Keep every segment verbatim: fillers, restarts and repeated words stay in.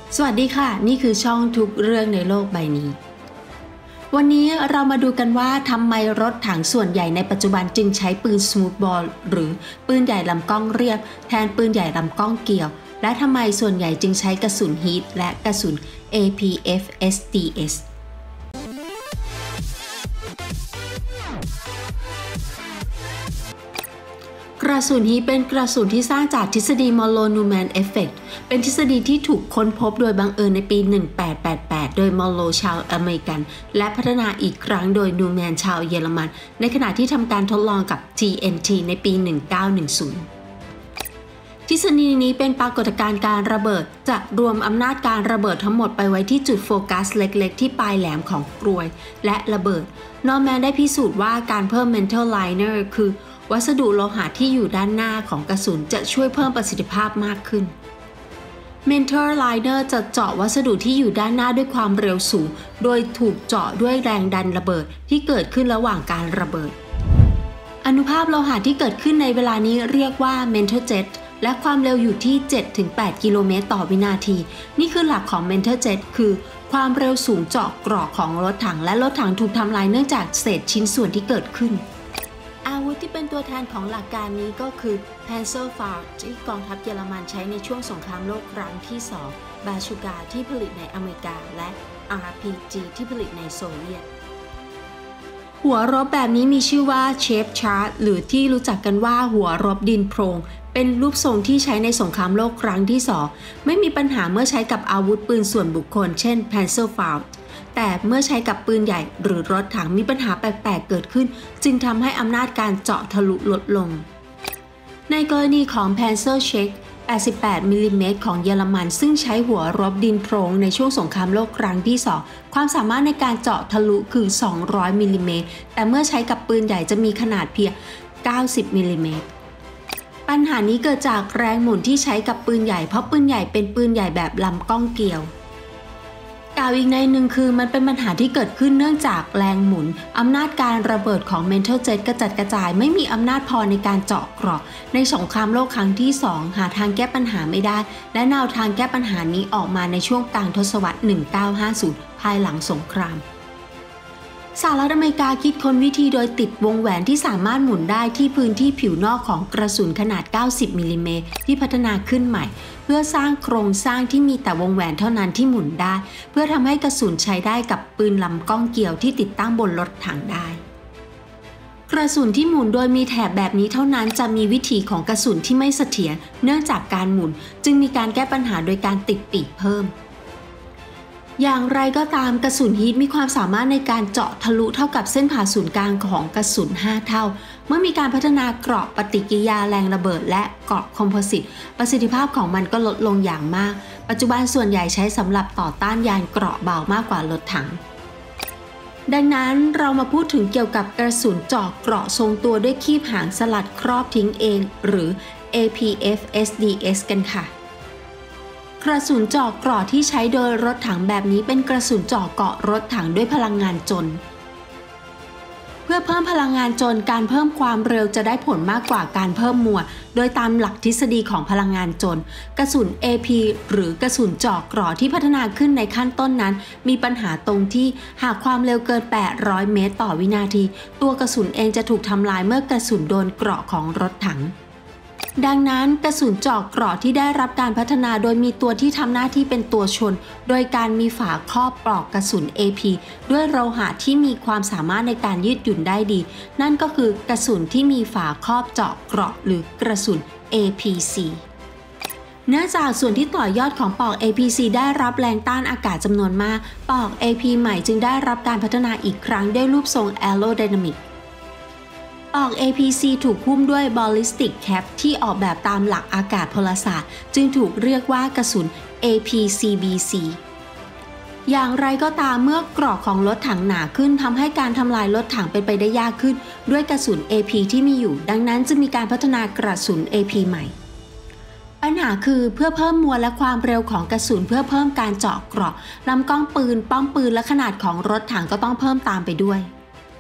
สวัสดีค่ะนี่คือช่องทุกเรื่องในโลกใบนี้วันนี้เรามาดูกันว่าทำไมรถถังส่วนใหญ่ในปัจจุบันจึงใช้ปืนสมูทบอลหรือปืนใหญ่ลำกล้องเรียบแทนปืนใหญ่ลำกล้องเกี่ยวและทำไมส่วนใหญ่จึงใช้กระสุนฮีทและกระสุน เอ พี เอฟ เอส ดี เอสกระสุนฮีทเป็นกระสุนที่สร้างจากทฤษฎี Mollo-Neumann Effect เป็นทฤษฎีที่ถูกค้นพบโดยบังเอิญในปี หนึ่งพันแปดร้อยแปดสิบแปด โดย Mollo ชาวอเมริกันและพัฒนาอีกครั้งโดย Neumann ชาวเยอรมันในขณะที่ทำการทดลองกับ ที เอ็น ที ในปี หนึ่งพันเก้าร้อยสิบ ทฤษฎีนี้เป็นปรากฏการณ์การระเบิดจะรวมอำนาจการระเบิดทั้งหมดไปไว้ที่จุดโฟกัสเล็กๆที่ปลายแหลมของกรวยและระเบิดนอร์แมนได้พิสูจน์ว่าการเพิ่ม Metal Liner คือวัสดุโลหะที่อยู่ด้านหน้าของกระสุนจะช่วยเพิ่มประสิทธิภาพมากขึ้น Metal Liner จะเจาะวัสดุที่อยู่ด้านหน้าด้วยความเร็วสูงโดยถูกเจาะด้วยแรงดันระเบิดที่เกิดขึ้นระหว่างการระเบิดอนุภาคโลหะที่เกิดขึ้นในเวลานี้เรียกว่า Metal Jet และความเร็วอยู่ที่ เจ็ดถึงแปด กิโลเมตรต่อวินาทีนี่คือหลักของ Metal Jet คือความเร็วสูงเจาะเกราะของรถถังและรถถังถูกทำลายเนื่องจากเศษชิ้นส่วนที่เกิดขึ้นอาวุธที่เป็นตัวแทนของหลักการนี้ก็คือ Panzerfaust ที่กองทัพเยอรมันใช้ในช่วงสงครามโลกครั้งที่สองบาชูกาที่ผลิตในอเมริกาและ อาร์ พี จี ที่ผลิตในโซเวียตหัวรบแบบนี้มีชื่อว่า Shape Charge หรือที่รู้จักกันว่าหัวรบดินโพรงเป็นรูปทรงที่ใช้ในสงครามโลกครั้งที่สองไม่มีปัญหาเมื่อใช้กับอาวุธปืนส่วนบุคคลเช่น Panzerfaust แต่เมื่อใช้กับปืนใหญ่หรือรถถังมีปัญหาแปลกๆเกิดขึ้นจึงทำให้อำนาจการเจาะทะลุลดลงในกรณีของ Panzerschreck แปดสิบแปดมิลลิเมตรของเยอรมันซึ่งใช้หัวรบดินโพรงในช่วงสงครามโลกครั้งที่สองความสามารถในการเจาะทะลุคือสองร้อยมิลลิเมตรแต่เมื่อใช้กับปืนใหญ่จะมีขนาดเพียงเก้าสิบมิลลิเมตรปัญหานี้เกิดจากแรงหมุนที่ใช้กับปืนใหญ่เพราะปืนใหญ่เป็นปืนใหญ่แบบลำกล้องเกี่ยวกล่าวอีกในหนึ่งคือมันเป็นปัญหาที่เกิดขึ้นเนื่องจากแรงหมุนอำนาจการระเบิดของ Metal Jet กระจัดกระจายไม่มีอำนาจพอในการเจาะเกราะในสงครามโลกครั้งที่สองหาทางแก้ปัญหาไม่ได้และแนวทางแก้ปัญหานี้ออกมาในช่วงกลางทศวรรษหนึ่งพันเก้าร้อยห้าสิบภายหลังสงครามสหรัฐอเมริกาคิดค้นวิธีโดยติดวงแหวนที่สามารถหมุนได้ที่พื้นที่ผิวนอกของกระสุนขนาดเก้าสิบมิลลิเมตรที่พัฒนาขึ้นใหม่เพื่อสร้างโครงสร้างที่มีแต่วงแหวนเท่านั้นที่หมุนได้เพื่อทำให้กระสุนใช้ได้กับปืนลำกล้องเกี่ยวที่ติดตั้งบนรถถังได้กระสุนที่หมุนโดยมีแถบแบบนี้เท่านั้นจะมีวิธีของกระสุนที่ไม่เสถียรเนื่องจากการหมุนจึงมีการแก้ปัญหาโดยการติดปีกเพิ่มอย่างไรก็ตามกระสุนฮีทมีความสามารถในการเจาะทะลุเท่ากับเส้นผ่าศูนย์กลางของกระสุนห้าเท่าเมื่อมีการพัฒนาเกราะปฏิกิริยาแรงระเบิดและเกราะคอมโพสิตประสิทธิภาพของมันก็ลดลงอย่างมากปัจจุบันส่วนใหญ่ใช้สำหรับต่อต้านยานเกราะเบามากกว่ารถถังดังนั้นเรามาพูดถึงเกี่ยวกับกระสุนเจาะเกราะทรงตัวด้วยคีบหางสลัดครอบทิ้งเองหรือ เอ พี เอฟ เอส ดี เอส กันค่ะกระสุนเจาะเกราะที่ใช้โดยรถถังแบบนี้เป็นกระสุนเจาะเกราะรถถังด้วยพลังงานจนเพื่อเพิ่มพลังงานจนการเพิ่มความเร็วจะได้ผลมากกว่าการเพิ่มมวลโดยตามหลักทฤษฎีของพลังงานจนกระสุน เอ พี หรือกระสุนเจาะเกราะที่พัฒนาขึ้นในขั้นต้นนั้นมีปัญหาตรงที่หากความเร็วเกินแปดร้อยเมตรต่อวินาทีตัวกระสุนเองจะถูกทำลายเมื่อกระสุนโดนเกราะของรถถังดังนั้นกระสุนเจาะเกราะที่ได้รับการพัฒนาโดยมีตัวที่ทำหน้าที่เป็นตัวชนโดยการมีฝาครอบปลอกกระสุน เอ พี ด้วยโลหะที่มีความสามารถในการยืดหยุ่นได้ดีนั่นก็คือกระสุนที่มีฝาครอบเจาะเกราะหรือกระสุน เอ พี ซี เนื่องจากส่วนที่ต่อยอดของปลอก เอ พี ซี ได้รับแรงต้านอากาศจำนวนมากปลอก เอ พี ใหม่จึงได้รับการพัฒนาอีกครั้งด้วยรูปทรงแอโรไดนามิกปลอก เอ พี ซี ถูกหุ้มด้วย Ballistic Cap ที่ออกแบบตามหลักอากาศพลศาสตร์จึงถูกเรียกว่ากระสุน เอ พี ซี บี ซี อย่างไรก็ตามเมื่อเกราะของรถถังหนาขึ้นทำให้การทำลายรถถังเป็นไปได้ยากขึ้นด้วยกระสุน เอ พี ที่มีอยู่ดังนั้นจึงมีการพัฒนากระสุน เอ พี ใหม่ปัญหาคือเพื่อเพิ่มมวลและความเร็วของกระสุนเพื่อเพิ่มการเจาะเกราะลำกล้องปืนป้อมปืนและขนาดของรถถังก็ต้องเพิ่มตามไปด้วย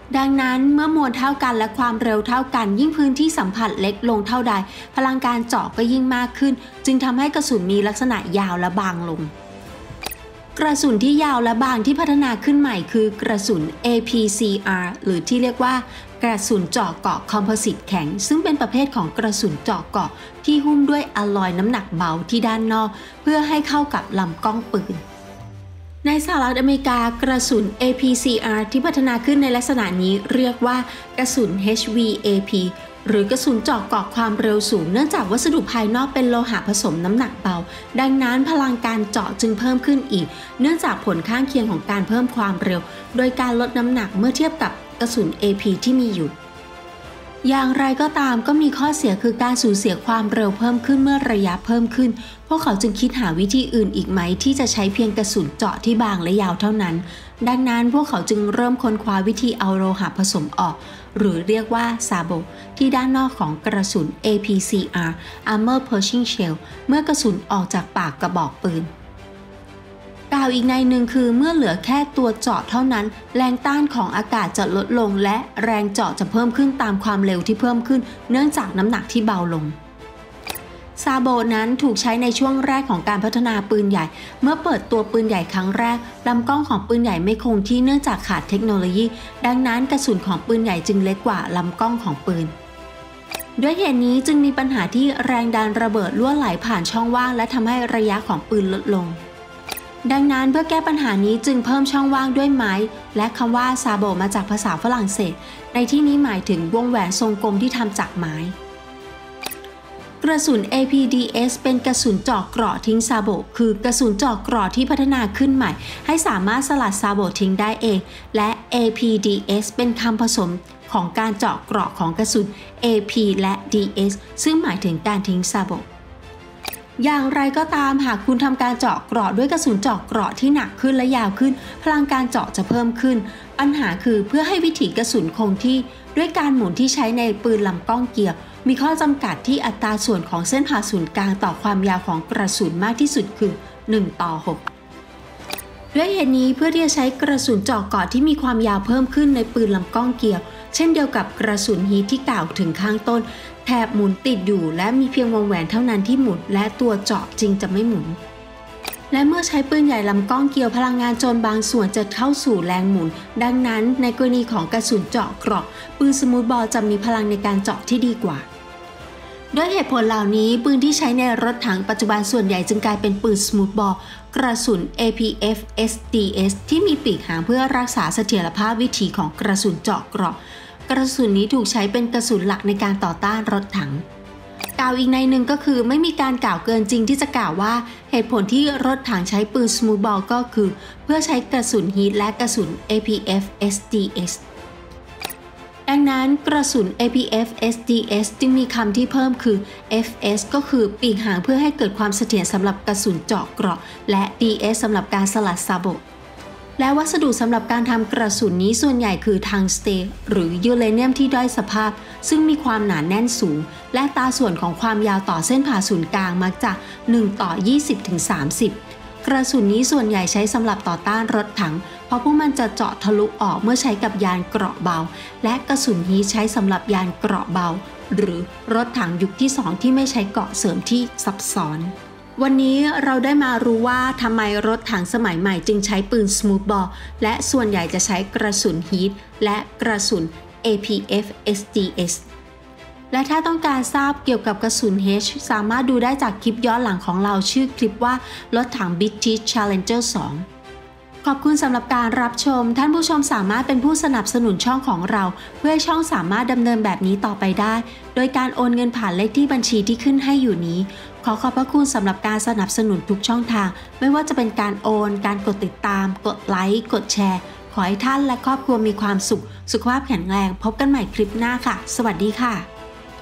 ดังนั้นเมื่อมวลเท่ากันและความเร็วเท่ากันยิ่งพื้นที่สัมผัสเล็กลงเท่าใดพลังการเจาะก็ยิ่งมากขึ้นจึงทำให้กระสุนมีลักษณะยาวและบางลงกระสุนที่ยาวและบางที่พัฒนาขึ้นใหม่คือกระสุน เอ พี ซี อาร์ หรือที่เรียกว่ากระสุนเจาะเกาะคอมโพสิตแข็งซึ่งเป็นประเภทของกระสุนเจาะเกาะที่หุ้มด้วยอะลอยน้ำหนักเบาที่ด้านนอกเพื่อให้เข้ากับลำกล้องปืนในสหรัฐอเมริกากระสุน เอ พี ซี อาร์ ที่พัฒนาขึ้นในลักษณะนี้เรียกว่ากระสุน เอช วี เอ พี หรือกระสุนเจาะเกาะความเร็วสูงเนื่องจากวัสดุภายนอกเป็นโลหะผสมน้ำหนักเบาดังนั้นพลังการเจาะจึงเพิ่มขึ้นอีกเนื่องจากผลข้างเคียงของการเพิ่มความเร็วโดยการลดน้ำหนักเมื่อเทียบกับกระสุน เอ พี ที่มีอยู่อย่างไรก็ตามก็มีข้อเสียคือการสูญเสียความเร็วเพิ่มขึ้นเมื่อระยะเพิ่มขึ้นพวกเขาจึงคิดหาวิธีอื่นอีกไหมที่จะใช้เพียงกระสุนเจาะที่บางและยาวเท่านั้นดังนั้นพวกเขาจึงเริ่มค้นคว้าวิธีเอาโลหะผสมออกหรือเรียกว่าซาโบที่ด้านนอกของกระสุน เอ พี ซี อาร์ Armor Piercing Shell เมื่อกระสุนออกจากปากกระบอกปืนกล่าวอีกในหนึ่งคือเมื่อเหลือแค่ตัวเจาะเท่านั้นแรงต้านของอากาศจะลดลงและแรงเจาะจะเพิ่มขึ้นตามความเร็วที่เพิ่มขึ้นเนื่องจากน้ำหนักที่เบาลงซาโบนั้นถูกใช้ในช่วงแรกของการพัฒนาปืนใหญ่เมื่อเปิดตัวปืนใหญ่ครั้งแรกลำกล้องของปืนใหญ่ไม่คงที่เนื่องจากขาดเทคโนโลยีดังนั้นกระสุนของปืนใหญ่จึงเล็กกว่าลำกล้องของปืนด้วยเหตุนี้จึงมีปัญหาที่แรงดันระเบิดรั่วไหลผ่านช่องว่างและทำให้ระยะของปืนลดลงดังนั้นเพื่อแก้ปัญหานี้จึงเพิ่มช่องว่างด้วยไม้และคำว่าซาโบมาจากภาษาฝรั่งเศสในที่นี้หมายถึงวงแหวนทรงกลมที่ทำจากไม้กระสุน เอ พี ดี เอส เป็นกระสุนเจาะเกราะทิ้งซาโบคือกระสุนเจาะเกราะที่พัฒนาขึ้นใหม่ให้สามารถสลัดซาโบทิ้งได้เองและ เอ พี ดี เอส เป็นคำผสมของการเจาะเกราะของกระสุน เอ พี และ ดี เอส ซึ่งหมายถึงการทิ้งซาโบอย่างไรก็ตามหากคุณทำการเจาะเกราะด้วยกระสุนเจาะเกราะที่หนักขึ้นและยาวขึ้นพลังการเจาะจะเพิ่มขึ้นปัญหาคือเพื่อให้วิถีกระสุนคงที่ด้วยการหมุนที่ใช้ในปืนลำกล้องเกียร์มีข้อจำกัดที่อัตราส่วนของเส้นผ่าศูนย์กลางต่อความยาวของกระสุนมากที่สุดคือหนึ่งต่อหกด้วยเหตุนี้เพื่อที่จะใช้กระสุนเจาะเกราะที่มีความยาวเพิ่มขึ้นในปืนลำกล้องเกียร์เช่นเดียวกับกระสุนฮีทที่กล่าวถึงข้างต้นแถบหมุนติดอยู่และมีเพียงวงแหวนเท่านั้นที่หมุนและตัวเจาะจริงจะไม่หมุนและเมื่อใช้ปืนใหญ่ลำกล้องเกี่ยวพลังงานโจรบางส่วนจะเข้าสู่แรงหมุนดังนั้นในกรณีของกระสุนเจาะเกราะปืนสมูทบอลจะมีพลังในการเจาะที่ดีกว่าด้วยเหตุผลเหล่านี้ปืนที่ใช้ในรถถังปัจจุบันส่วนใหญ่จึงกลายเป็นปืนสมูทบอลกระสุน เอ พี เอฟ เอส ดี เอส ที่มีปีกหางเพื่อรักษาเสถียรภาพวิถีของกระสุนเจาะเกราะกระสุนนี้ถูกใช้เป็นกระสุนหลักในการต่อต้านรถถังกล่าวอีกในหนึ่งก็คือไม่มีการกล่าวเกินจริงที่จะกล่าวว่าเหตุผลที่รถถังใช้ปืนสมูทบอลก็คือเพื่อใช้กระสุนฮีทและกระสุน เอ พี เอฟ เอส ดี เอส ดังนั้นกระสุน เอ พี เอฟ เอส ดี เอส จึงมีคำที่เพิ่มคือ เอฟ เอส ก็คือปีกหางเพื่อให้เกิดความเสถียรสำหรับกระสุนเจาะเกราะและ ดี เอส สำหรับการสลัดซาโบและวัสดุสำหรับการทำกระสุนนี้ส่วนใหญ่คือทังสเตนหรือยูเรเนียมที่ด้อยสภาพซึ่งมีความหนาแน่นสูงและอัตราส่วนของความยาวต่อเส้นผ่าศูนย์กลางมักจะหนึ่งต่อยี่สิบถึงสามสิบกระสุนนี้ส่วนใหญ่ใช้สำหรับต่อต้านรถถังเพราะพวกมันจะเจาะทะลุออกเมื่อใช้กับยานเกราะเบาและกระสุนนี้ใช้สำหรับยานเกราะเบาหรือรถถังยุคที่สองที่ไม่ใช้เกราะเสริมที่ซับซ้อนวันนี้เราได้มารู้ว่าทำไมรถถังสมัยใหม่จึงใช้ปืนสมูทบอลและส่วนใหญ่จะใช้กระสุนฮีทและกระสุน เอ พี เอฟ เอส ดี เอส และถ้าต้องการทราบเกี่ยวกับกระสุน H สามารถดูได้จากคลิปย้อนหลังของเราชื่อคลิปว่ารถถัง British Challenger สองขอบคุณสำหรับการรับชมท่านผู้ชมสามารถเป็นผู้สนับสนุนช่องของเราเพื่อให้ช่องสามารถดำเนินแบบนี้ต่อไปได้โดยการโอนเงินผ่านเลขที่บัญชีที่ขึ้นให้อยู่นี้ขอขอบพระคุณสำหรับการสนับสนุนทุกช่องทางไม่ว่าจะเป็นการโอนการกดติดตามกดไลค์กดแชร์ขอให้ท่านและครอบครัวมีความสุขสุขภาพแข็งแรงพบกันใหม่คลิปหน้าค่ะสวัสดีค่ะ